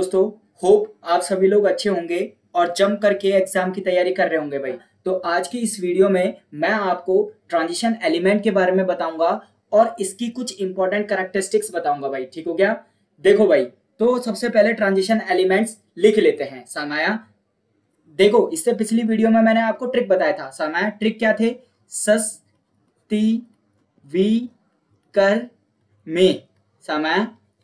दोस्तों, होप आप सभी लोग अच्छे होंगे और जम करके एग्जाम की तैयारी कर रहे होंगे भाई। तो आज की इस वीडियो में मैं आपको ट्रांजिशन एलिमेंट के बारे में बताऊंगा और इसकी कुछ इंपॉर्टेंट कैरेक्टरिस्टिक्स बताऊंगा भाई। ठीक हो गया? देखो भाई, तो सबसे पहले ट्रांजिशन एलिमेंट्स लिख लेते हैं। सामाया देखो, इससे पिछली वीडियो में मैंने आपको ट्रिक बताया था। सामाया ट्रिक क्या थे? सस ती वी कर में सामाया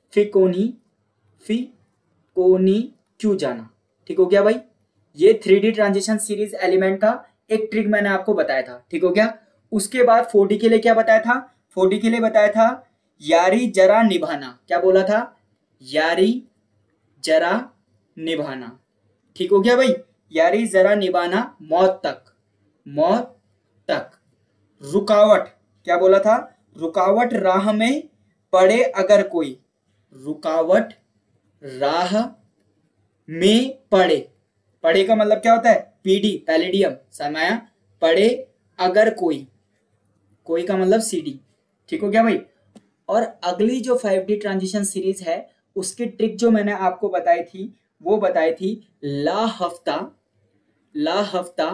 फिकोनी क्यों जाना। ठीक हो गया भाई? ये 3D ट्रांजिशन सीरीज एलिमेंट का एक ट्रिक मैंने आपको बताया था। ठीक हो गया? उसके बाद 4D के लिए क्या बताया था? 4D के लिए बताया था यारी जरा निभाना। क्या बोला था? यारी जरा निभाना। ठीक हो गया भाई? यारी जरा निभाना मौत तक। रुकावट, क्या बोला था? रुकावट राह में पड़े अगर कोई। रुकावट राह में पड़े का मतलब क्या होता है? P D, palladium. समाया पड़े अगर कोई का मतलब सीडी। ठीक हो गया भाई? और अगली जो 5D ट्रांजिशन सीरीज है उसकी ट्रिक जो मैंने आपको बताई थी वो बताई थी ला हफ्ता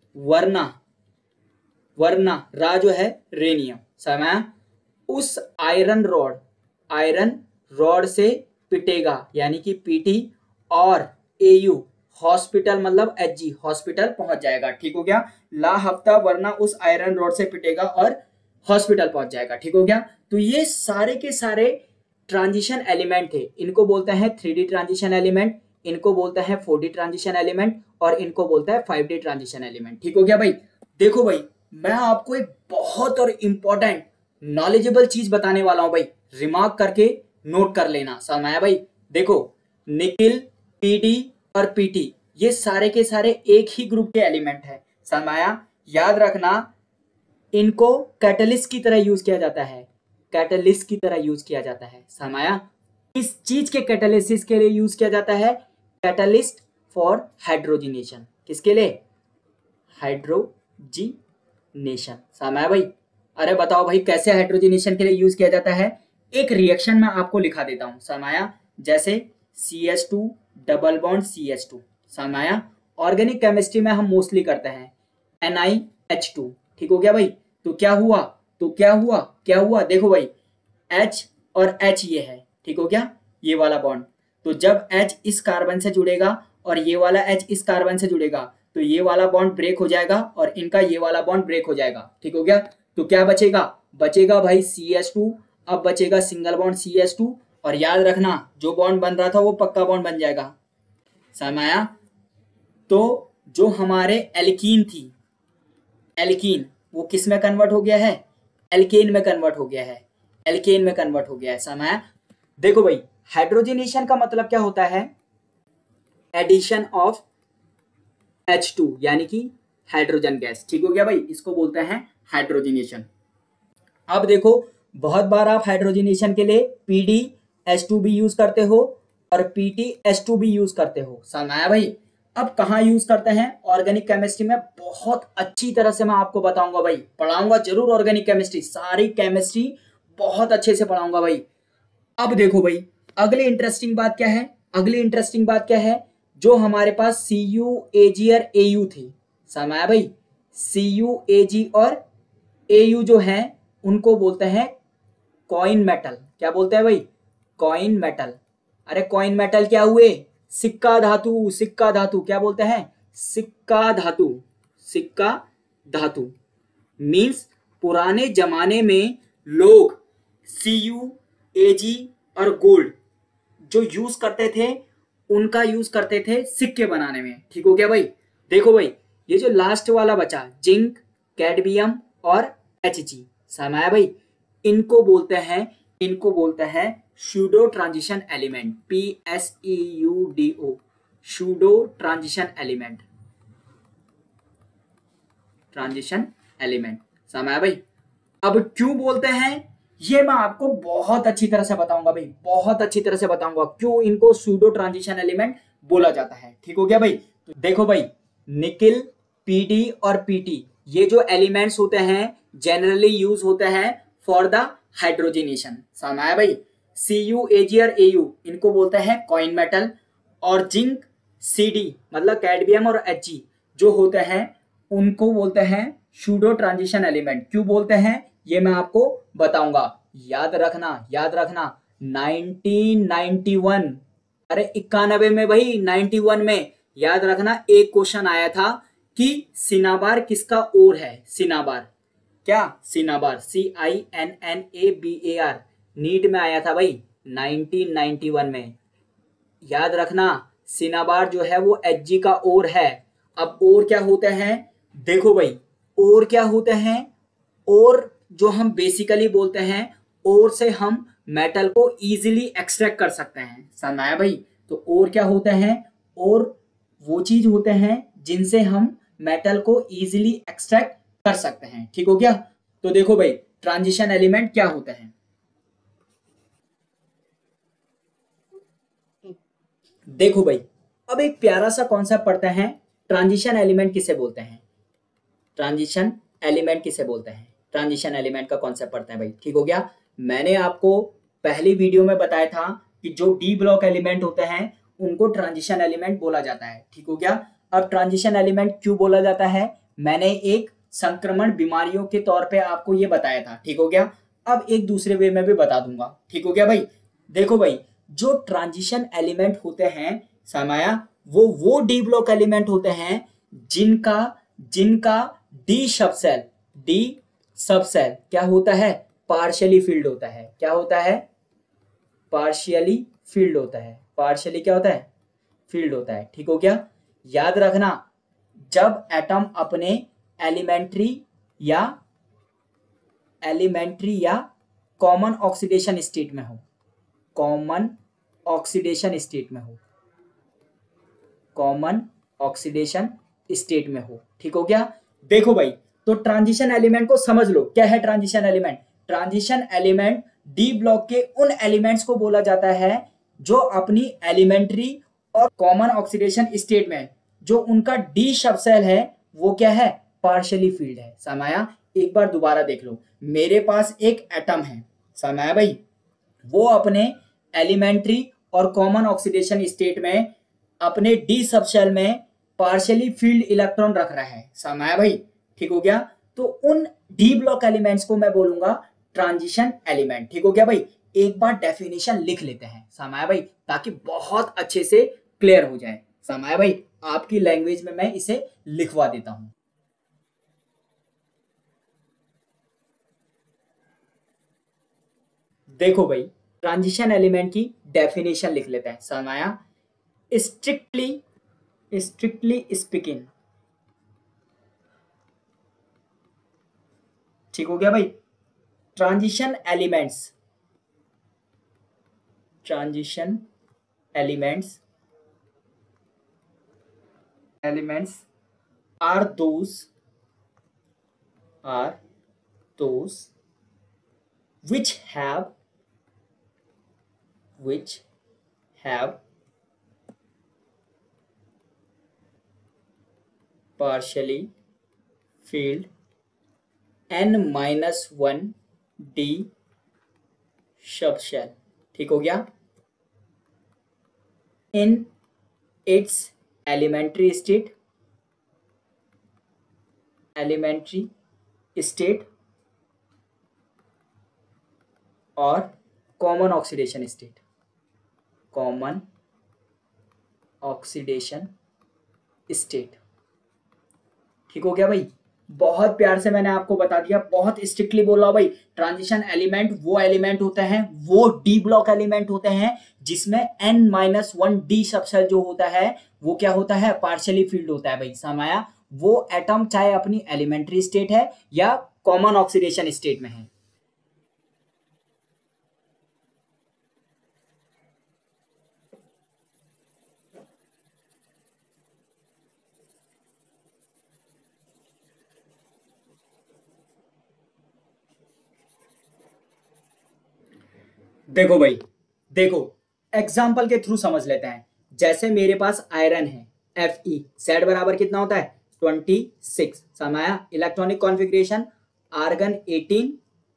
वरना रा जो है रेनियम। समय उस आयरन रॉड से पिटेगा, यानी कि पीटी, और एयू हॉस्पिटल मतलब एचजी हॉस्पिटल पहुंच जाएगा। ठीक हो गया? ला हफ्ता वरना उस आयरन रॉड से पिटेगा और हॉस्पिटल पहुंच जाएगा। ठीक हो गया? तो ये सारे के सारे ट्रांजिशन एलिमेंट थे। इनको बोलते हैं 3D ट्रांजिशन एलिमेंट, इनको बोलते हैं 4D ट्रांजिशन एलिमेंट और इनको बोलते हैं 5D ट्रांजिशन एलिमेंट। ठीक हो गया भाई? देखो भाई, मैं आपको एक बहुत और इंपॉर्टेंट नॉलेजेबल चीज बताने वाला हूं भाई। रिमार्क करके नोट कर लेना। समय भाई देखो, निकिल, पीडी और पीटी ये सारे के सारे एक ही ग्रुप के एलिमेंट है। समाया याद रखना, इनको कैटलिस्ट की तरह यूज किया जाता है। समाया इस चीज के कैटालिसिस के लिए यूज किया जाता है कैटलिस्ट फॉर हाइड्रोजिनेशन। किसके लिए? हाइड्रोजिनेशन। समाया भाई, अरे बताओ भाई कैसे हाइड्रोजिनेशन के लिए यूज किया जाता है? एक रिएक्शन में आपको लिखा देता हूं। समाया जैसे CH2 डबल बॉन्ड CH2। समाया ऑर्गेनिक केमिस्ट्री में हम मोस्टली करते हैं NiH2। ठीक हो गया भाई? तो क्या हुआ देखो भाई, H और H ये है। ठीक हो गया? ये वाला बॉन्ड, तो जब H इस कार्बन से जुड़ेगा और ये वाला H इस कार्बन से जुड़ेगा तो ये वाला बॉन्ड ब्रेक हो जाएगा और इनका ये वाला बॉन्ड ब्रेक हो जाएगा। ठीक हो गया? तो क्या बचेगा भाई CH2। अब बचेगा सिंगल बॉन्ड CH2 और याद रखना जो बॉन्ड बन रहा था वो पक्का बॉन्ड बन जाएगा। समझ आया? तो जो हमारे एल्कीन थी, एल्कीन वो किस में कन्वर्ट हो गया है? एल्केन में कन्वर्ट हो गया है। समझ आया? देखो भाई, हाइड्रोजनेशन का मतलब क्या होता है? एडिशन ऑफ H2 यानी कि हाइड्रोजन गैस। ठीक हो गया भाई? इसको बोलते हैं हाइड्रोजनेशन। अब देखो, बहुत बार आप हाइड्रोजनेशन के लिए PdH2 भी यूज करते हो और PtH2 भी यूज करते हो। समझ आया भाई? अब कहाँ यूज करते हैं? ऑर्गेनिक केमिस्ट्री में बहुत अच्छी तरह से मैं आपको बताऊंगा भाई, पढ़ाऊंगा जरूर। ऑर्गेनिक केमिस्ट्री, सारी केमिस्ट्री बहुत अच्छे से पढ़ाऊंगा भाई। अब देखो भाई, अगली इंटरेस्टिंग बात क्या है? जो हमारे पास CuAg और Au थी। समझ आया भाई? CuAg और Au जो है उनको बोलते हैं कॉइन मेटल। क्या बोलते हैं भाई? Coin metal. अरे कॉइन मेटल क्या हुए? सिक्का धातु। क्या बोलते हैं? सिक्का धातु मीन्स पुराने जमाने में लोग CuAg और गोल्ड जो यूज करते थे उनका यूज करते थे सिक्के बनाने में। ठीक हो गया भाई? देखो भाई, ये जो लास्ट वाला बचा जिंक, कैडमियम और Hg। समझ भाई? इनको बोलते हैं pseudo transition element. PSEUDO, pseudo transition element. समझ भाई? अब क्यों बोलते हैं ये मैं आपको बहुत अच्छी तरह से बताऊंगा भाई, क्यों इनको सूडो ट्रांजिशन एलिमेंट बोला जाता है। ठीक हो गया भाई? तो देखो भाई, निकिल, पीडी और पीटी ये जो एलिमेंट्स होते हैं जनरली यूज होते हैं फॉर द हाइड्रोजनेशन। समझ आया भाई? CuAg और Au इनको बोलते हैं कॉइन मेटल और जिंक Cd मतलब कैडमियम और Hg जो होते हैं उनको बोलते हैं सूडो ट्रांजिशन एलिमेंट। क्यों बोलते हैं ये मैं आपको बताऊंगा। याद रखना 1991, अरे 91 में भाई, 91 में याद रखना एक क्वेश्चन आया था कि सिनाबार किसका ओर है। सिनाबार क्या, सिनाबार CINNABAR नीट में आया था भाई 1991 में। याद रखना सिनाबार जो है वो Hg का ओर है। अब ओर क्या होते हैं, देखो भाई ओर क्या होते हैं, ओर जो हम बेसिकली बोलते हैं ओर से हम मेटल को इजीली एक्सट्रैक्ट कर सकते हैं। समझ आया भाई। तो ओर क्या होते हैं, ओर वो चीज होते हैं जिनसे हम मेटल को इजीली एक्सट्रैक्ट कर सकते हैं। ठीक हो गया। तो देखो भाई ट्रांजिशन एलिमेंट क्या होता है। देखो भाई अब एक प्यारा सा कॉन्सेप्ट पढ़ते हैं, ट्रांजिशन एलिमेंट किसे बोलते हैं। ट्रांजिशन एलिमेंट किसे बोलते हैं, ट्रांजिशन एलिमेंट का कॉन्सेप्ट पढ़ते हैं भाई। ठीक हो गया। मैंने आपको पहली वीडियो में बताया था कि जो डी ब्लॉक एलिमेंट होते हैं उनको ट्रांजिशन एलिमेंट बोला जाता है। ठीक हो गया। अब ट्रांजिशन एलिमेंट क्यों बोला जाता है, मैंने एक संक्रमण बीमारियों के तौर पे आपको ये बताया था। ठीक हो गया। अब एक दूसरे वे में भी बता दूंगा। ठीक हो गया भाई। देखो भाई जो ट्रांजिशन एलिमेंट होते हैं समाया, वो डी ब्लॉक एलिमेंट होते हैं जिनका जिनका डी सबसेल, डी सबसेल क्या होता है, पार्शियली फील्ड होता है। क्या होता है, पार्शियली फील्ड होता है। पार्शियली क्या होता है, फील्ड होता है। ठीक हो गया। याद रखना जब एटम अपने एलिमेंट्री या कॉमन ऑक्सीडेशन स्टेट में हो, कॉमन ऑक्सीडेशन स्टेट में हो, कॉमन ऑक्सीडेशन स्टेट में हो। ठीक हो गया। देखो भाई तो ट्रांजिशन एलिमेंट को समझ लो क्या है transition element. Transition element D block के उन एलिमेंट्स को बोला जाता है जो अपनी एलिमेंट्री और कॉमन ऑक्सीडेशन स्टेट में जो उनका डी सबसेल है वो क्या है, पार्शियली फील्ड है। समाया एक बार दोबारा देख लो, मेरे पास एक एटम है समाया भाई, वो अपने एलिमेंट्री और कॉमन ऑक्सीडेशन स्टेट में अपने डी सबशेल में पार्शियली फील्ड इलेक्ट्रॉन रख रहा है। समाया भाई। ठीक हो गया। तो उन डी ब्लॉक एलिमेंट्स को मैं बोलूंगा ट्रांजिशन एलिमेंट। ठीक हो गया भाई। एक बार डेफिनेशन लिख लेते हैं समाया भाई ताकि बहुत अच्छे से क्लियर हो जाए। समाया भाई आपकी लैंग्वेज में मैं इसे लिखवा देता हूं। देखो भाई ट्रांजिशन एलिमेंट की डेफिनेशन लिख लेते हैं समाया। स्ट्रिक्टली स्पीकिंग, ठीक हो गया भाई। Transition elements are those which have partially filled n-1 d subshell। ठीक हो गया। in its elementary state और कॉमन ऑक्सीडेशन स्टेट। ठीक हो गया भाई। बहुत प्यार से मैंने आपको बता दिया, बहुत स्ट्रिक्टली बोला भाई। ट्रांजिशन एलिमेंट वो एलिमेंट होते हैं, वो डी ब्लॉक एलिमेंट होते हैं जिसमें n-1 डी सबसेल जो होता है वो क्या होता है, पार्शियली फील्ड होता है भाई। समाया वो एटम चाहे अपनी एलिमेंट्री स्टेट है या कॉमन ऑक्सीडेशन स्टेट में है। देखो भाई, देखो एग्जाम्पल के थ्रू समझ लेते हैं। जैसे मेरे पास आयरन है Fe, Z बराबर कितना होता है 26। समाया इलेक्ट्रॉनिक कॉन्फ़िगरेशन आर्गन 18,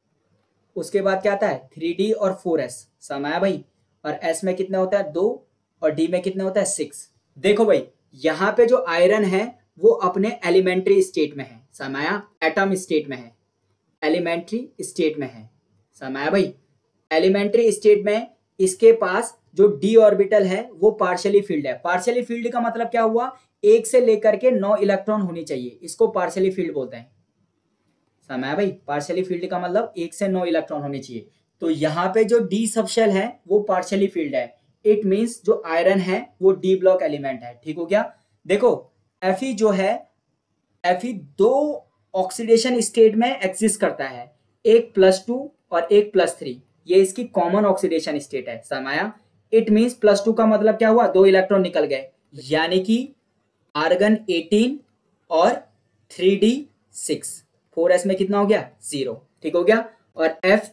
उसके बाद क्या आता है 3D और 4s। समाया भाई। और S में कितना होता है 2 और डी में कितना होता है 6। देखो भाई यहाँ पे जो आयरन है वो अपने एलिमेंट्री स्टेट में है, समाया एटम स्टेट में है, एलिमेंट्री स्टेट में है, समाया भाई एलिमेंट्री स्टेट में इसके पास जो डी ऑर्बिटल है वो पार्शियली फील्ड है। पार्शियली फील्ड का मतलब क्या हुआ, एक से लेकर के 9 इलेक्ट्रॉन होनी चाहिए, इसको पार्शियली फील्ड बोलते हैं, समझा भाई। पार्शियली फील्ड का मतलब 1 से 9 इलेक्ट्रॉन होने चाहिए। तो यहाँ पे जो डी सबशेल है वो पार्शियली फील्ड है, इट मींस जो आयरन है वो डी ब्लॉक एलिमेंट है, ठीक हो गया। देखो Fe जो है, Fe दो ऑक्सीडेशन स्टेट में एग्जिस्ट करता है, एक +2 और एक +3, ये इसकी कॉमन ऑक्सीडेशन स्टेट है, समाया। इट मींस +2 का मतलब क्या हुआ, 2 इलेक्ट्रॉन निकल गए, यानी कि आर्गन 18 और 3d6, 4s में कितना हो गया 0, ठीक हो गया। और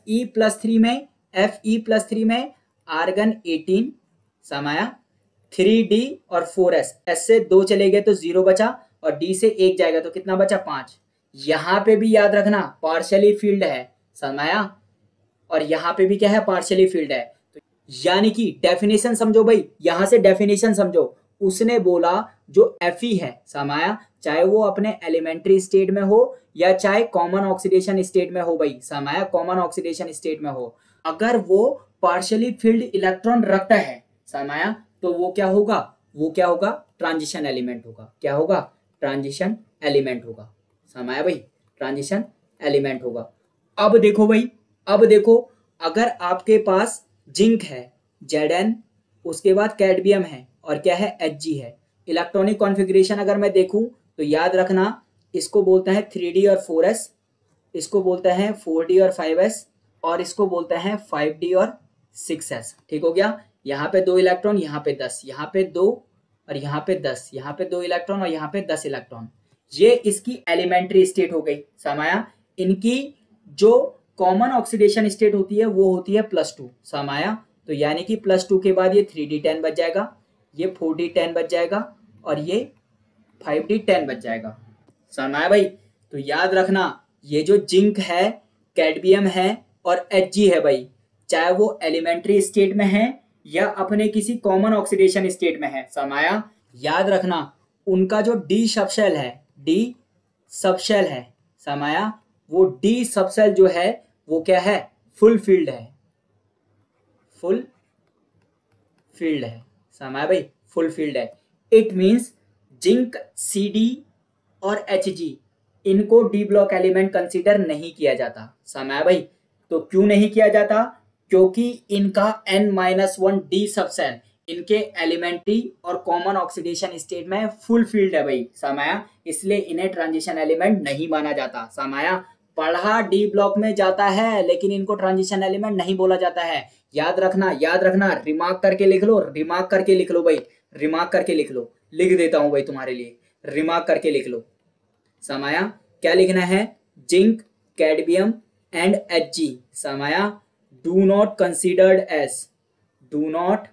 Fe+3 में आर्गन 18 समाया, 3d और 4s, s से 2 चले गए तो 0 बचा और d से 1 जाएगा तो कितना बचा 5। यहाँ पे भी याद रखना पार्शियली फील्ड है, समाया, और यहाँ पे भी क्या है पार्शियली फील्ड है। तो यानी कि डेफिनेशन समझो भाई, यहाँ से डेफिनेशन समझो, उसने बोला जो Fe है समाया, चाहे वो अपने एलिमेंट्री स्टेट में हो या चाहे कॉमन ऑक्सीडेशन स्टेट में हो भाई, समाया कॉमन ऑक्सीडेशन स्टेट में हो, अगर वो पार्शियली फील्ड इलेक्ट्रॉन रखता है समाया, तो वो क्या होगा, वो क्या होगा, ट्रांजिशन एलिमेंट होगा। क्या होगा, ट्रांजिशन एलिमेंट होगा, समाया भाई, ट्रांजिशन एलिमेंट होगा। अब देखो भाई, अब देखो अगर आपके पास जिंक है Zn, उसके बाद कैडमियम है और क्या है Hg है, इलेक्ट्रॉनिक कॉन्फ़िगरेशन अगर मैं देखूं तो याद रखना इसको बोलते हैं 3d और 4s, इसको बोलते हैं 4d और 5s, और इसको बोलते हैं 5d और 6s, ठीक हो गया। यहाँ पे 2 इलेक्ट्रॉन, यहाँ पे 10, यहाँ पे 2 और यहाँ पे 10, यहाँ पे 2 इलेक्ट्रॉन और यहाँ पे 10 इलेक्ट्रॉन, ये इसकी एलिमेंट्री स्टेट हो गई समाया। इनकी जो कॉमन ऑक्सीडेशन स्टेट होती है वो होती है +2 समाया, तो यानी कि +2 के बाद ये 3d10 बच जाएगा, ये 4d10 बच जाएगा और ये 5d10 बच जाएगा, समाया भाई। तो याद रखना ये जो जिंक है, कैडमियम है और Hg है भाई, चाहे वो एलिमेंट्री स्टेट में है या अपने किसी कॉमन ऑक्सीडेशन स्टेट में है समाया, याद रखना उनका जो डी सबशेल है, डी सबशेल है समाया, वो डी सबशेल जो है वो क्या है, फुल फील्ड है, फुल फील्ड है समाया भाई, फुल फील्ड है। इट मींस जिंक Cd और Hg इनको डी ब्लॉक एलिमेंट कंसीडर नहीं किया जाता समाया भाई। तो क्यों नहीं किया जाता, क्योंकि इनका N-1 डी सबसेल इनके एलिमेंट्री और कॉमन ऑक्सीडेशन स्टेट में फुल फील्ड है भाई समाया, इसलिए इन्हें ट्रांजिशन एलिमेंट नहीं माना जाता समाया। पढ़ा डी ब्लॉक में जाता है लेकिन इनको ट्रांजिशन एलिमेंट नहीं बोला जाता है, याद रखना, याद रखना, रिमार्क करके लिख लो, रिमार्क करके लिख लो भाई, रिमार्क करके लिख लो, लिख देता हूं भाई तुम्हारे लिए, रिमार्क करके लिख लो समाया। क्या लिखना है, जिंक कैडमियम एंड Hg समाया do not considered as, do not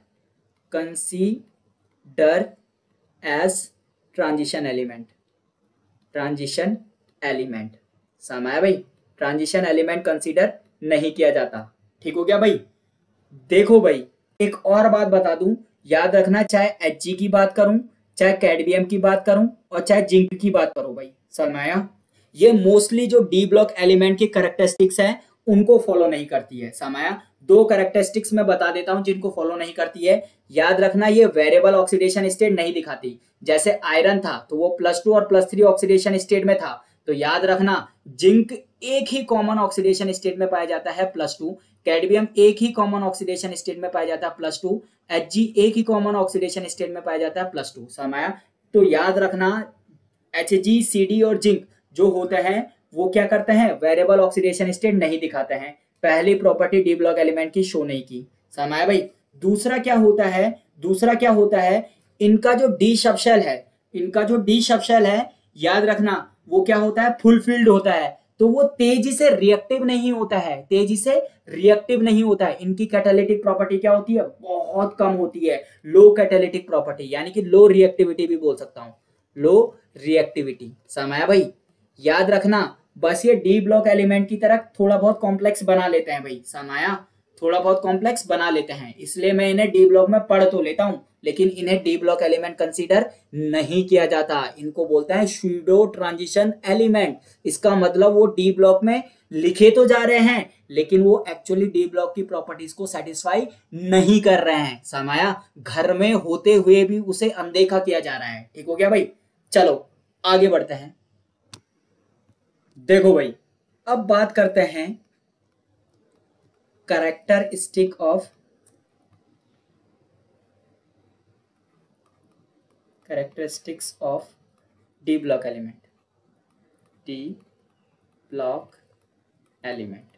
consider as transition element, transition element समाया भाई, ट्रांजिशन एलिमेंट कंसीडर नहीं किया जाता, ठीक हो गया भाई। देखो भाई एक और बात बता दूं, याद रखना चाहे Hg की बात करूं, चाहे कैडमियम की बात करूं और चाहे जिंक की बात करूं भाई समाया, ये मोस्टली जो डी ब्लॉक एलिमेंट की कैरेक्टरिस्टिक्स हैं उनको फॉलो नहीं करती है समाया। 2 कैरेक्टरिस्टिक्स मैं बता देता हूं जिनको फॉलो नहीं करती है, याद रखना ये वेरिएबल ऑक्सीडेशन स्टेट नहीं दिखाती, जैसे आयरन था तो वो +2 और +3 ऑक्सीडेशन स्टेट में था, तो याद रखना जिंक एक ही कॉमन ऑक्सीडेशन स्टेट में पाया जाता है +2, कैडमियम एक ही कॉमन ऑक्सीडेशन स्टेट में पाया जाता है +2, Hg एक ही कॉमन ऑक्सीडेशन स्टेट में पाया जाता है +2 समाया। तो याद रखना Hg, Cd और जिंक जो होते हैं वो क्या करते हैं, वेरिएबल ऑक्सीडेशन स्टेट नहीं दिखाते हैं, पहली प्रॉपर्टी डी ब्लॉक एलिमेंट की शो नहीं की समाया भाई। दूसरा क्या होता है, दूसरा क्या होता है, इनका जो डी सबशेल है, इनका जो डी सबशेल है याद रखना वो क्या होता है, फुल फील्ड होता है, तो वो तेजी से रिएक्टिव नहीं होता है, तेजी से रिएक्टिव नहीं होता है, इनकी कैटालिटिक प्रॉपर्टी क्या होती है, बहुत कम होती है, लो कैटालिटिक प्रॉपर्टी, यानी कि लो रिएक्टिविटी भी बोल सकता हूं, लो रिएक्टिविटी समाया भाई। याद रखना बस ये डी ब्लॉक एलिमेंट की तरह थोड़ा बहुत कॉम्प्लेक्स बना लेते हैं भाई समाया, थोड़ा बहुत कॉम्प्लेक्स बना लेते हैं, इसलिए मैं इन्हें डी ब्लॉक में पढ़ तो लेता हूं, लेकिन इन्हें डी ब्लॉक एलिमेंट कंसीडर नहीं किया जाता। इनको बोलते हैं सूडो ट्रांजिशन एलिमेंट। इसका मतलब वो डी ब्लॉक में लिखे तो जा रहे हैं, लेकिन वो एक्चुअली डी ब्लॉक की प्रॉपर्टीज को सेटिस्फाई नहीं कर रहे हैं। समाया घर में होते हुए भी उसे अनदेखा किया जा रहा है। ठीक हो गया भाई, चलो आगे बढ़ते हैं। देखो भाई, अब बात करते हैं characteristic of characteristics of D block element. D block element।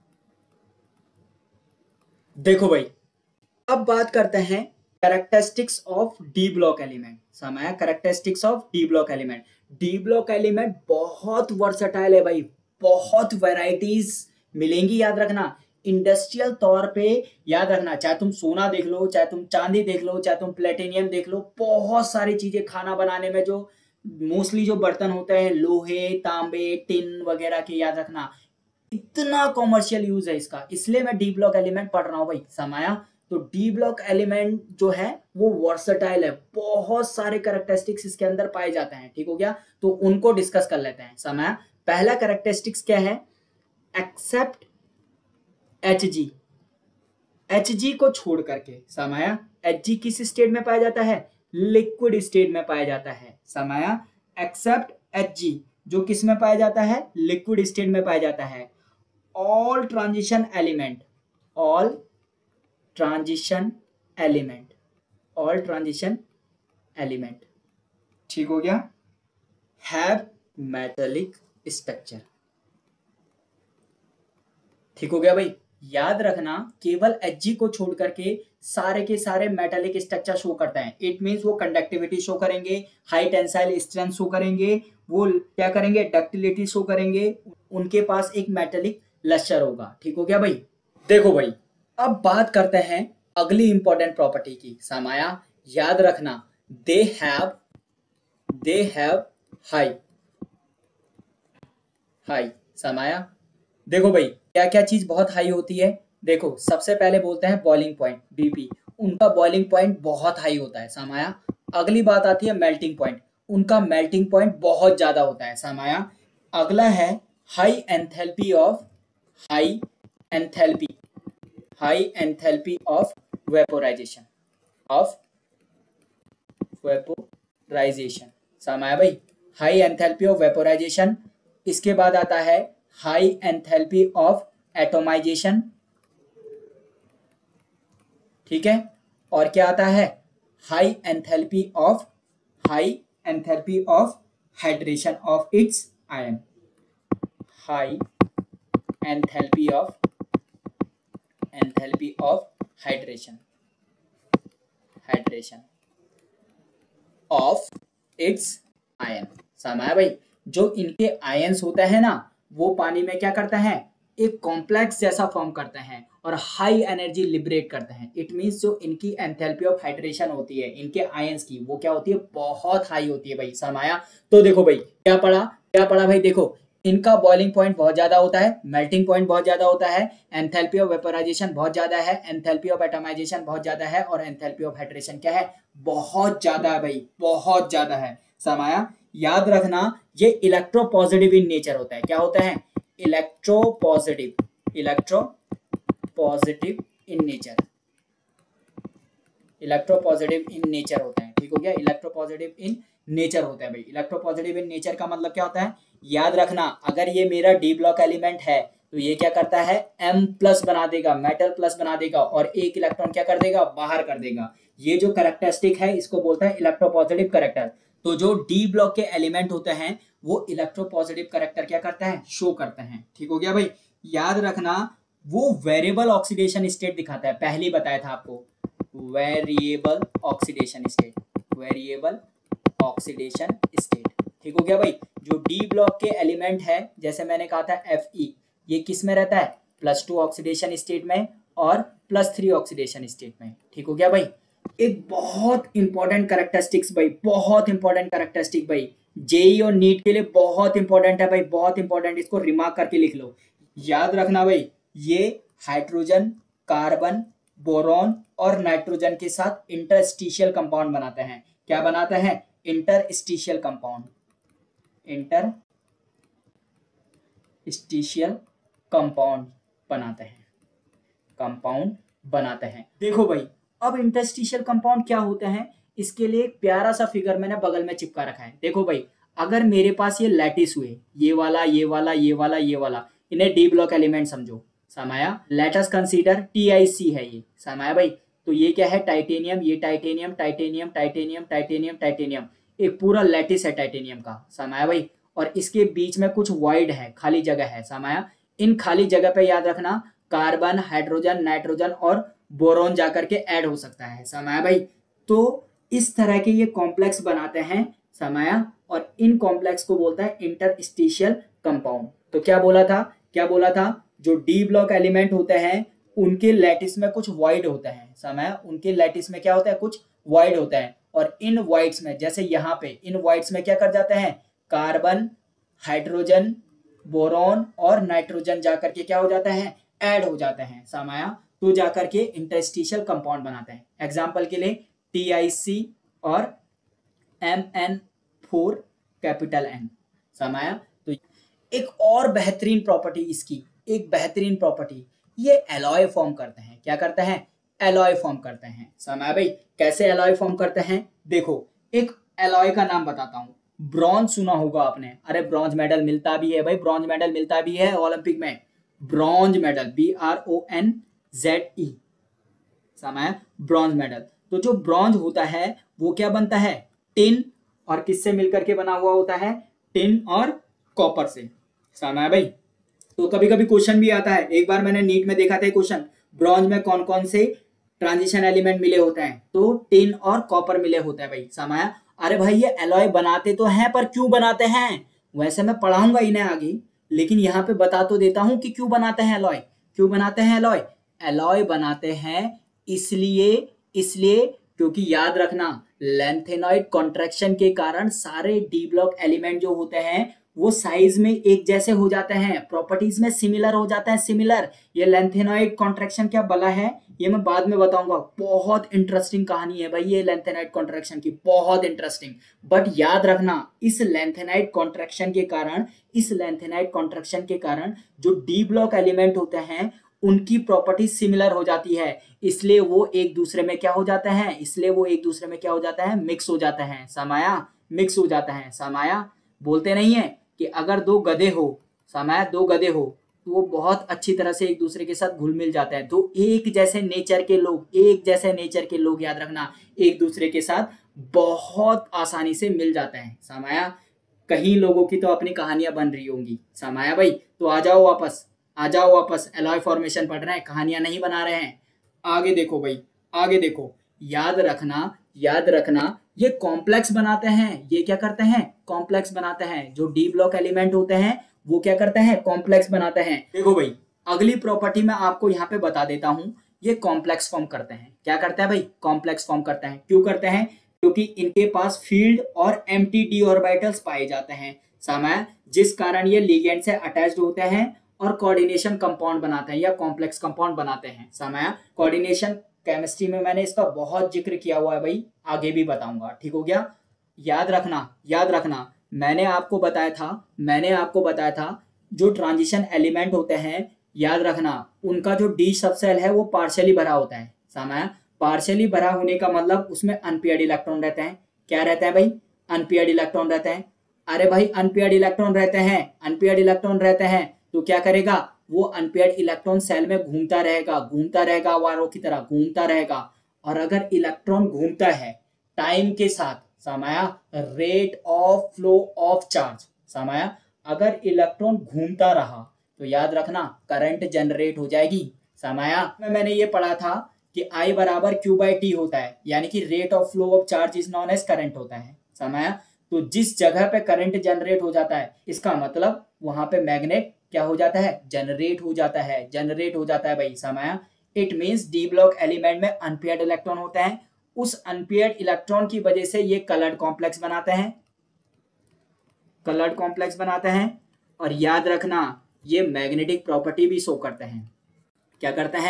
देखो भाई, अब बात करते हैं characteristics of D block element. समाया characteristics of D block element. D block element बहुत वर्सटाइल है भाई, बहुत वैरायटीज मिलेंगी। याद रखना, इंडस्ट्रियल तौर पे याद रखना, चाहे तुम सोना देख लो, चाहे तुम चांदी देख लो, चाहे तुम प्लेटिनियम देख लो, बहुत सारी चीजें खाना बनाने में जो मोस्टली जो बर्तन होते हैं लोहे तांबे टिन वगैरह के, याद रखना इतना कॉमर्शियल यूज है इसका, इसलिए मैं डी ब्लॉक एलिमेंट पढ़ रहा हूं भाई। समाया तो डी ब्लॉक एलिमेंट जो है वो वर्सटाइल है, बहुत सारे कैरेक्टरिस्टिक्स इसके अंदर पाए जाते हैं। ठीक हो गया, तो उनको डिस्कस कर लेते हैं। समाया पहला कैरेक्टरिस्टिक्स क्या है, एक्सेप्ट Hg। Hg को छोड़ करके समाया, Hg किस स्टेट में पाया जाता है, लिक्विड स्टेट में पाया जाता है। समाया एक्सेप्ट Hg जो किस में पाया जाता है, लिक्विड स्टेट में पाया जाता है। All transition element, all transition element, all transition element, ठीक हो गया, हैव मेटालिक स्ट्रक्चर। ठीक हो गया भाई, याद रखना केवल Hg को छोड़ करके सारे के सारे मेटालिक स्ट्रक्चर शो करते हैं। इट मींस वो कंडक्टिविटी शो करेंगे, हाई टेंसाइल स्ट्रेंथ शो करेंगे, वो क्या करेंगे, डक्टिलिटी शो करेंगे, उनके पास एक मेटालिक लस्टर होगा। ठीक हो गया भाई। देखो भाई, अब बात करते हैं अगली इंपॉर्टेंट प्रॉपर्टी की। समाया याद रखना, दे हैव हाई। समाया देखो भाई, क्या क्या चीज बहुत हाई होती है। देखो सबसे पहले बोलते हैं बॉइलिंग पॉइंट बीपी, उनका बॉइलिंग पॉइंट बहुत हाई होता है। समाया अगली बात आती है मेल्टिंग पॉइंट, उनका मेल्टिंग पॉइंट बहुत ज्यादा होता है। समाया अगला है हाई एंथैल्पी ऑफ वेपोराइजेशन, समाया भाई हाई एंथैल्पी ऑफ वेपोराइजेशन। इसके बाद आता है हाई एंथैल्पी ऑफ एटोमाइजेशन, ठीक है, और क्या आता है, high enthalpy of hydration of its ion, high enthalpy of hydration of its ion. समाया भाई जो इनके आयंस होता है ना, वो पानी में क्या करता है, एक कॉम्प्लेक्स जैसा फॉर्म करते हैं और हाई एनर्जी लिबरेट करते हैं। इट मींस जो इनकी एंथैल्पी ऑफ हाइड्रेशन होती है इनके आयंस की, वो क्या होती है, बहुत हाई होती है भाई। समाया तो देखो भाई क्या पढ़ा भाई, देखो इनका बॉइलिंग पॉइंट बहुत ज्यादा होता है, मेल्टिंग पॉइंट बहुत ज्यादा होता है, एंथैल्पी ऑफ वेपोराइजेशन बहुत ज्यादा है, एंथैल्पी ऑफ एटमाइजेशन बहुत ज्यादा है, और एंथैल्पी ऑफ हाइड्रेशन क्या है, बहुत ज्यादा है भाई, बहुत ज्यादा है। समाया याद रखना, ये इलेक्ट्रो पॉजिटिव इन नेचर होता है। क्या होता है, इलेक्ट्रो पॉजिटिव इन नेचर होता है। ठीक हो गया, इलेक्ट्रो पॉजिटिव इन नेचर होता है भाई। इलेक्ट्रो पॉजिटिव इन नेचर का मतलब क्या होता है, याद रखना, अगर ये मेरा डी ब्लॉक एलिमेंट है तो ये क्या करता है, M प्लस बना देगा, मेटल प्लस बना देगा, और एक इलेक्ट्रॉन क्या कर देगा, बाहर कर देगा। ये जो कैरेक्टरिस्टिक है इसको बोलता है इलेक्ट्रो पॉजिटिव कैरेक्टर। तो जो डी ब्लॉक के एलिमेंट होते हैं वो इलेक्ट्रो पॉजिटिव कैरेक्टर क्या करते हैं, शो करते हैं। ठीक हो गया भाई, याद रखना वो वेरिएबल ऑक्सीडेशन स्टेट दिखाता है, पहले ही बताया था आपको, वेरिएबल ऑक्सीडेशन स्टेट। ठीक हो गया भाई, जो डी ब्लॉक के एलिमेंट है जैसे मैंने कहा था Fe, ये किस में रहता है, +2 ऑक्सीडेशन स्टेट में और +3 ऑक्सीडेशन स्टेट में। ठीक हो गया भाई, एक बहुत इंपॉर्टेंट कैरेक्टरिस्टिक्स भाई, बहुत इंपॉर्टेंट कैरेक्टरिस्टिक भाई, जेई और नीट के लिए बहुत इंपॉर्टेंट है भाई, बहुत इंपॉर्टेंट, इसको रिमार्क करके लिख लो। याद रखना भाई, ये हाइड्रोजन कार्बन, बोरॉन और नाइट्रोजन के साथ इंटरस्टिशियल कंपाउंड बनाते हैं। क्या बनाते हैं? इंटरस्टिशियल कंपाउंड, इंटरस्टिशियल कंपाउंड बनाते हैं, कंपाउंड बनाते हैं। देखो भाई, अब इंटरस्टिशियल कंपाउंड क्या होते हैं, इसके लिए एक प्यारा सा फिगर मैंने बगल में चिपका रखा है। देखो भाई, अगर मेरे पास ये लैटिस हुए, ये वाला, ये वाला, ये वाला, ये वाला, इन्हें डी ब्लॉक एलिमेंट समझो। समाया, लेट अस कंसीडर TiC है ये। समाया भाई, तो ये क्या है? टाइटेनियम, ये titanium, titanium, titanium, titanium, titanium, एक पूरा लैटिस है टाइटेनियम का। समाया भाई, और इसके बीच में कुछ वॉइड है, खाली जगह है। समाया, इन खाली जगह पे याद रखना कार्बन, हाइड्रोजन, नाइट्रोजन और बोरॉन जाकर के ऐड हो सकता है। समाया भाई, तो इस तरह के ये कॉम्प्लेक्स बनाते हैं। समाया, और इन कॉम्प्लेक्स को बोलता है इंटरस्टिशियल कंपाउंड। तो क्या बोला था, क्या बोला था? जो डी ब्लॉक एलिमेंट होते हैं उनके लैटिस में कुछ वॉइड होता है। समाया, उनके लैटिस में क्या होता है? कुछ वॉइड होता है, और इन वॉइड्स में, जैसे यहाँ पे इन वॉइड्स में क्या कर जाते हैं? कार्बन, हाइड्रोजन, बोरॉन और नाइट्रोजन जाकर के क्या हो जाता है? ऐड हो जाते हैं। समाया, तो जाकर के इंटरस्टिशियल कंपाउंड बनाते हैं। एग्जाम्पल के लिए TiC और MN4 कैपिटल N। समाया, तो एक और बेहतरीन प्रॉपर्टी इसकी, एक बेहतरीन प्रॉपर्टी, ये एलॉय फॉर्म करते हैं। क्या करते हैं? एलॉय फॉर्म करते हैं। समाया भाई, कैसे एलॉय फॉर्म करते हैं? देखो, एक एलॉय का नाम बताता हूँ। ब्रॉन्ज सुना होगा आपने, अरे ब्रॉन्ज मेडल मिलता भी है भाई, ब्रॉन्ज मेडल मिलता भी है ओलंपिक में। Bronze medal, BRONZE। समाया, ब्रॉन्ज मेडल। तो जो ब्रॉन्ज होता है वो क्या बनता है? टिन, और किससे मिलकर के बना हुआ होता है? टिन और कॉपर से। समाया भाई, तो कभी कभी क्वेश्चन भी आता है, एक बार मैंने नीट में देखा था क्वेश्चन, ब्रॉन्ज में कौन कौन से ट्रांजिशन एलिमेंट मिले होते हैं? तो टिन और कॉपर मिले होते हैं भाई। समाया, अरे भाई ये एलॉय बनाते तो हैं, पर क्यों बनाते हैं? वैसे मैं पढ़ाऊंगा इन्हें आगे, लेकिन यहाँ पे बता तो देता हूं कि क्यों बनाते हैं एलॉय। क्यों बनाते हैं एलॉय? एलॉय बनाते हैं इसलिए, इसलिए क्योंकि याद रखना, लैंथेनॉइड कॉन्ट्रैक्शन के कारण सारे डी ब्लॉक एलिमेंट जो होते हैं वो साइज में एक जैसे हो जाते हैं, प्रॉपर्टीज में सिमिलर हो जाते हैं, सिमिलर। ये लैंथेनॉइड कॉन्ट्रैक्शन क्या बला है, ये मैं बाद में बताऊंगा। बहुत इंटरेस्टिंग कहानी है भाई ये लैंथेनॉइड कॉन्ट्रैक्शन की, बहुत इंटरेस्टिंग। बट याद रखना, इस लैंथेनॉइड कॉन्ट्रैक्शन के कारण, इस लैंथेनॉइड कॉन्ट्रैक्शन के कारण जो डी ब्लॉक एलिमेंट होते हैं उनकी प्रॉपर्टी सिमिलर हो जाती है, इसलिए वो एक दूसरे में क्या हो जाते हैं? इसलिए वो एक दूसरे में क्या हो जाता है? मिक्स हो जाते हैं। समाया, मिक्स हो जाता है। समाया, बोलते नहीं है कि अगर दो गधे हो, समाया, दो गधे हो, तो वो बहुत अच्छी तरह से एक दूसरे के साथ घुल मिल जाते हैं। तो एक जैसे नेचर के लोग, एक जैसे नेचर के लोग याद रखना, एक दूसरे के साथ बहुत आसानी से मिल जाते हैं। समाया, कहीं लोगों की तो अपनी कहानियां बन रही होंगी। समाया भाई, तो आ जाओ वापस, आ जाओ वापस, एलॉय फॉर्मेशन पढ़ रहे हैं, कहानियां नहीं बना रहे हैं। आगे देखो भाई, आगे देखो, याद रखना, याद रखना, ये कॉम्प्लेक्स बनाते हैं। ये क्या करते हैं? कॉम्प्लेक्स बनाते हैं। जो डी ब्लॉक एलिमेंट होते हैं वो क्या करते हैं? कॉम्प्लेक्स बनाते हैं। देखो भाई, अगली प्रॉपर्टी मैं आपको यहाँ पे बता देता हूँ, ये कॉम्प्लेक्स फॉर्म करते हैं। क्या करते हैं भाई? कॉम्प्लेक्स फॉर्म करते हैं। क्यों करते हैं? क्योंकि इनके पास फील्ड और एम्प्टी डी ऑर्बिटल्स पाए जाते हैं। समय, जिस कारण ये लिगेंड से अटैच्ड होते हैं और कोऑर्डिनेशन कंपाउंड बनाते हैं या कॉम्प्लेक्स कंपाउंड बनाते हैं। समय, कोऑर्डिनेशन केमिस्ट्री में मैंने इसका बहुत जिक्र किया हुआ है भाई, आगे भी बताऊंगा। ठीक हो गया? याद रखना, याद रखना, मैंने आपको बताया था, मैंने आपको बताया था जो ट्रांजिशन एलिमेंट होते हैं, याद रखना उनका जो डी सबसेल है वो पार्शियली भरा होता है। समय, पार्शियली भरा होने का मतलब उसमें अनपेयर्ड इलेक्ट्रॉन रहते हैं। क्या रहता है भाई? अनपेयर्ड इलेक्ट्रॉन रहते हैं। अरे भाई, अनपेयर्ड इलेक्ट्रॉन रहते हैं, अनपेयर्ड इलेक्ट्रॉन रहते हैं, तो क्या करेगा? वो अनपेयर्ड इलेक्ट्रॉन सेल में घूमता रहेगा, घूमता रहेगा, वारों की तरह घूमता रहेगा। और अगर इलेक्ट्रॉन घूमता है टाइम के साथ, समाया, rate of flow of charge, समाया, अगर इलेक्ट्रॉन घूमता रहा तो याद रखना करंट जनरेट हो जाएगी। समाया, मैंने ये पढ़ा था कि I बराबर Q/T होता है, यानी कि rate of flow of charge is known as current होता है। समाया, तो जिस जगह पे करंट जनरेट हो जाता है इसका मतलब वहां पे मैग्नेट क्या हो जाता है? जनरेट हो जाता है, जनरेट हो जाता है भाई। समाया, it means D block element में अनपेयर्ड इलेक्ट्रॉन होते हैं, उस अनपेयर्ड इलेक्ट्रॉन की वजह से ये कलर्ड कॉम्प्लेक्स बनाते हैं, कलर्ड कॉम्प्लेक्स बनाते हैं। और याद रखना ये मैग्नेटिक प्रॉपर्टी भी शो करते हैं। क्या करते हैं?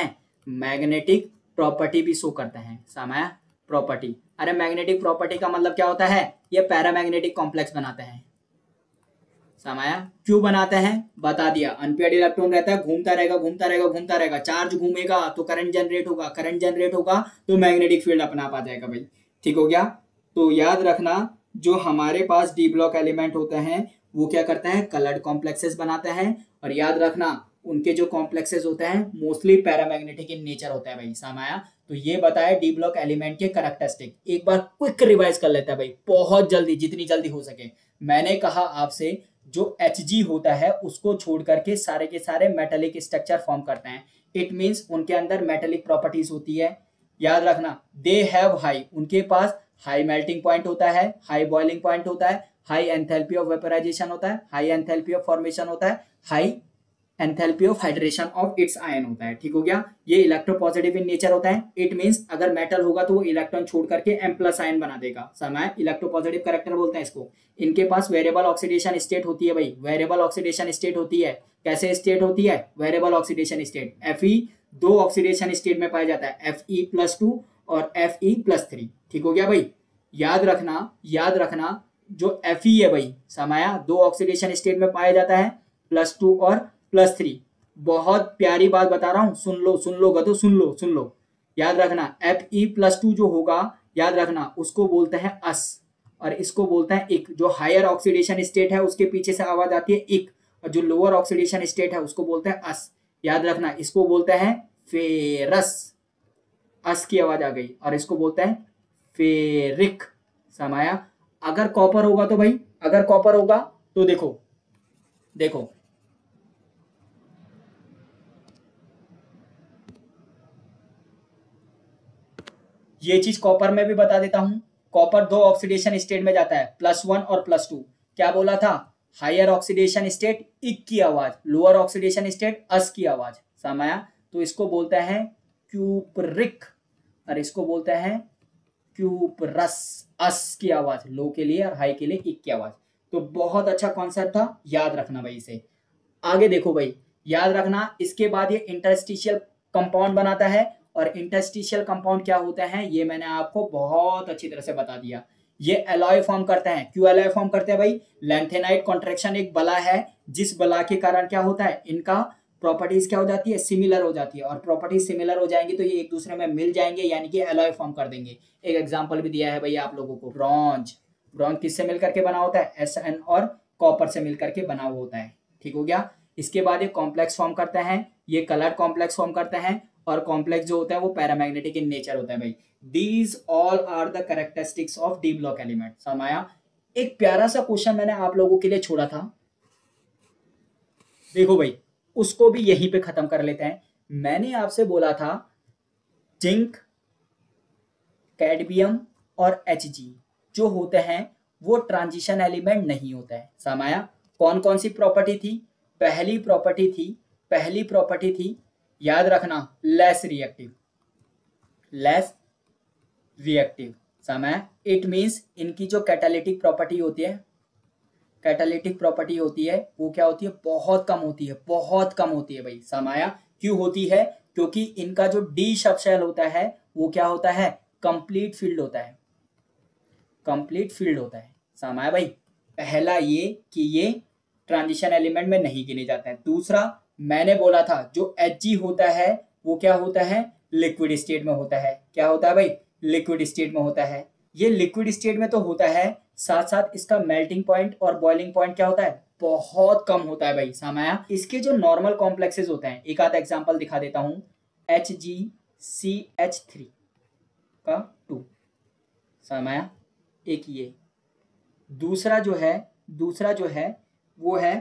मैग्नेटिक प्रॉपर्टी भी शो करते हैं सामाया, प्रॉपर्टी। अरे मैग्नेटिक प्रॉपर्टी का मतलब क्या होता है, ये पैरामैग्नेटिक कॉम्प्लेक्स बनाते हैं सामाया। क्यों बनाते हैं बता दिया, अनपेयर्ड इलेक्ट्रॉन रहता है, घूमता रहेगा घूमता रहेगा घूमता रहेगा, चार्ज घूमेगा तो करंट जनरेट होगा, करंट जनरेट होगा तो मैग्नेटिक फील्ड अपने आप आ जाएगा भाई, ठीक हो गया। तो याद रखना जो हमारे पास डी ब्लॉक एलिमेंट होते हैं वो क्या करते हैं, कलर्ड कॉम्प्लेक्सेस बनाते हैं, और याद रखना उनके जो कॉम्प्लेक्सेस होते हैं मोस्टली पैरामैग्नेटिक इन नेचर होता है भाई सामाया। तो ये बताया डी ब्लॉक एलिमेंट के कैरेक्टरिस्टिक, एक बार क्विक रिवाइज कर लेते हैं भाई बहुत जल्दी, जितनी जल्दी हो सके। मैंने कहा आपसे जो Hg होता है उसको छोड़ करके सारे के सारे मेटेलिक स्ट्रक्चर फॉर्म करते हैं, इट मींस उनके अंदर मेटेलिक प्रॉपर्टीज होती है। याद रखना दे हैव हाई, उनके पास हाई मेल्टिंग पॉइंट होता है, हाई बॉइलिंग पॉइंट होता है, हाई एंथैल्पी ऑफ वेपोराइजेशन होता है, हाई एंथैल्पी ऑफ फॉर्मेशन होता है, high enthalpy of hydration of its ion होता है, ठीक हो गया। ये इलेक्ट्रोपॉजिटिव इन नेचर होता है, इट मींस अगर मेटल होगा तो वो इलेक्ट्रॉन छोड़ करके M प्लस आयन बना देगा समय, इलेक्ट्रोपॉजिटिव कैरेक्टर बोलते हैं इसको। इनके पास वेरिएबल ऑक्सीडेशन स्टेट होती है भाई, वेरिएबल ऑक्सीडेशन स्टेट होती है, कैसे स्टेट होती है, वेरिएबल ऑक्सीडेशन स्टेट। Fe दो ऑक्सीडेशन स्टेट में पाया जाता है, Fe+2 और Fe+3, ठीक हो गया भाई। याद रखना जो Fe है भाई समाया दो ऑक्सीडेशन स्टेट में पाया जाता है, +2 और +3। बहुत प्यारी बात बता रहा हूं, सुन लो गधो, सुन लो। याद रखना Fe+2 जो होगा याद रखना उसको बोलते हैं अस, और इसको बोलते हैं इक। जो हायर ऑक्सीडेशन स्टेट है उसके पीछे से आवाज आती है इक, और जो लोअर ऑक्सीडेशन स्टेट है उसको बोलते हैं अस। याद रखना इसको बोलते हैं फेरस, अस की आवाज आ गई, और इसको बोलते हैं फेरिक समाया। अगर कॉपर होगा तो भाई, अगर कॉपर होगा तो देखो ये चीज कॉपर में भी बता देता हूं। कॉपर दो ऑक्सीडेशन स्टेट में जाता है, +1 और +2। क्या बोला था, हायर ऑक्सीडेशन स्टेट इक की आवाज, लोअर ऑक्सीडेशन स्टेट अस की आवाज समाया। तो इसको बोलते हैं क्यूपरिक, और इसको बोलते हैं क्यूपरस, अस की आवाज लो के लिए और हाई के लिए इक की आवाज। तो बहुत अच्छा कॉन्सेप्ट था, याद रखना भाई इसे। आगे देखो भाई, याद रखना इसके बाद ये इंटरस्टिशियल कंपाउंड बनाता है, और इंटरस्टिशियल कंपाउंड क्या होता है ये मैंने आपको बहुत अच्छी तरह से बता दिया। ये एलॉय फॉर्म करते हैं, क्यों एलॉय फॉर्म करते हैं भाई, लैंथेनाइट कॉन्ट्रैक्शन एक बला है, जिस बला के कारण क्या होता है इनका प्रॉपर्टीज क्या हो जाती है, सिमिलर हो जाती है, और प्रॉपर्टीज सिमिलर हो जाएंगी तो ये एक दूसरे में मिल जाएंगे, यानी कि एलॉय फॉर्म कर देंगे। एक एग्जांपल भी दिया है भैया आप लोगों को, ब्रॉन्ज। ब्रॉन्ज किससे मिलकर के बना होता है, Sn और कॉपर से मिलकर के बना हुआ होता है, ठीक हो गया। इसके बाद ये कॉम्प्लेक्स फॉर्म करते हैं, ये कलर कॉम्प्लेक्स फॉर्म करते हैं, और कॉम्प्लेक्स जो होता है वो पैरामैग्नेटिक इन नेचर होता है भाई। These all are the characteristics of D block element समाया। एक प्यारा सा क्वेश्चन मैंने आप लोगों के लिए छोड़ा था, देखो भाई उसको भी यहीं पे खत्म कर लेते हैं। मैंने आपसे बोला था जिंक, कैडमियम और Hg जो होते हैं वो ट्रांजिशन एलिमेंट नहीं होता है समाया। कौन कौन सी प्रॉपर्टी थी, पहली प्रॉपर्टी थी याद रखना लेस रिएक्टिव समय। इट मींस इनकी जो कैटालिटिक प्रॉपर्टी होती है वो क्या होती है, बहुत कम होती है भाई समाया। क्यों होती है, क्योंकि इनका जो डी सब शेल होता है वो क्या होता है, कंप्लीट फील्ड होता है समाया भाई। पहला ये कि ये ट्रांजिशन एलिमेंट में नहीं गिने जाते हैं। दूसरा मैंने बोला था जो Hg होता है वो क्या होता है, लिक्विड स्टेट में होता है। क्या होता है भाई, लिक्विड स्टेट में होता है। ये लिक्विड स्टेट में तो होता है, साथ साथ इसका मेल्टिंग पॉइंट और बॉइलिंग पॉइंट क्या होता है, बहुत कम होता है भाई समाया। इसके जो नॉर्मल कॉम्प्लेक्सेस होते हैं, एक आधा एग्जांपल दिखा देता हूं, HgCH3 का 2 समाया, एक ये। दूसरा जो है वो है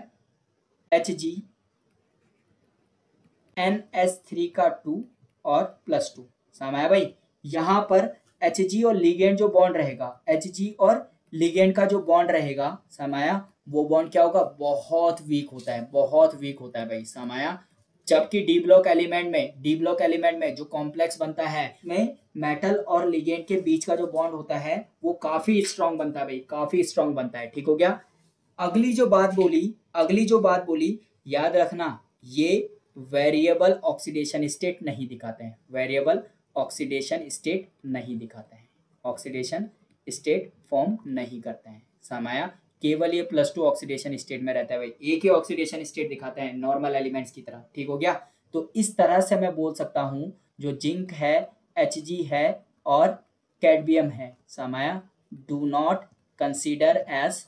HgNS3 का 2 और +2 समाया भाई। यहां पर Hg और लिगेंड जो बॉन्ड रहेगा, Hg और लिगेंड का जो बॉन्ड रहेगा समाया, वो बॉन्ड क्या होगा, बहुत वीक होता है भाई समाया। जबकि डी ब्लॉक एलिमेंट में जो कॉम्प्लेक्स बनता है में मेटल और लिगेंड के बीच का जो बॉन्ड होता है वो काफी स्ट्रांग बनता है भाई, काफी स्ट्रांग बनता है, ठीक हो गया। अगली जो बात बोली याद रखना, ये वेरिएबल ऑक्सीडेशन स्टेट नहीं दिखाते हैं, वेरिएबल ऑक्सीडेशन स्टेट नहीं दिखाते हैं, ऑक्सीडेशन स्टेट फॉर्म नहीं करते हैं। समाया केवल ये +2 ऑक्सीडेशन स्टेट में रहता है भाई, एक ही ऑक्सीडेशन स्टेट दिखाते हैं नॉर्मल एलिमेंट्स की तरह। ठीक हो गया। तो इस तरह से मैं बोल सकता हूँ जो जिंक है, Hg है और कैडमियम है, समाया do not consider as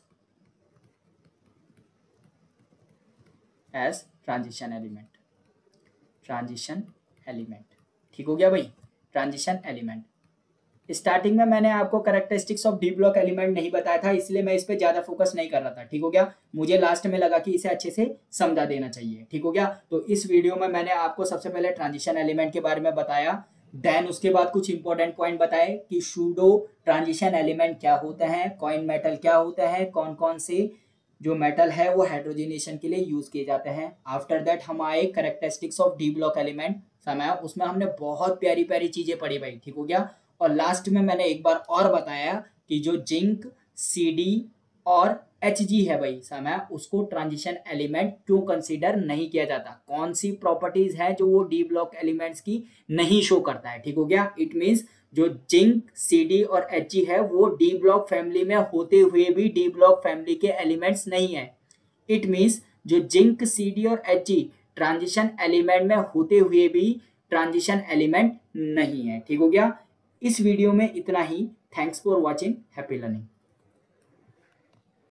transition element, transition element. ठीक हो गया भाई, ट्रांजिशन एलिमेंट। स्टार्टिंग में मैंने आपको characteristics of D block element नहीं बताया था, इसलिए मैं इस पे ज्यादा फोकस नहीं कर रहा था। ठीक हो गया। मुझे लास्ट में लगा कि इसे अच्छे से समझा देना चाहिए। ठीक हो गया। तो इस वीडियो में मैंने आपको सबसे पहले ट्रांजिशन एलिमेंट के बारे में बताया, देन उसके बाद कुछ इंपॉर्टेंट पॉइंट बताए कि सूडो ट्रांजिशन एलिमेंट क्या होते हैं, कॉइन मेटल क्या होते हैं, कौन कौन से जो मेटल है वो हाइड्रोजनेशन के लिए यूज किए जाते हैं। आफ्टर दैट हम आए characteristics of D block element, समय उसमें हमने बहुत प्यारी प्यारी चीजें पढ़ी भाई। ठीक हो गया। और लास्ट में मैंने एक बार और बताया कि जो जिंक, Cd और Hg है भाई, समय उसको ट्रांजिशन एलिमेंट क्यों कंसीडर नहीं किया जाता, कौन सी प्रॉपर्टीज है जो वो डी ब्लॉक एलिमेंट्स की नहीं शो करता है। ठीक हो गया। इट मींस जो जिंक, Cd और Hg है वो डी ब्लॉक फैमिली में होते हुए भी डी ब्लॉक फैमिली के एलिमेंट्स नहीं है। इट मींस जो जिंक, Cd और Hg ट्रांजिशन एलिमेंट में होते हुए भी ट्रांजिशन एलिमेंट नहीं है। ठीक हो गया। इस वीडियो में इतना ही। Thanks for watching, happy learning.